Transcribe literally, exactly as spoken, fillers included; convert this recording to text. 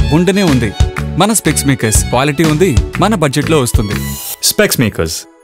ఉండనే ఉంది. మన స్పెక్స్ మేకర్స్ క్వాలిటీ ఉంది, మన బడ్జెట్ లో వస్తుంది. Specs makers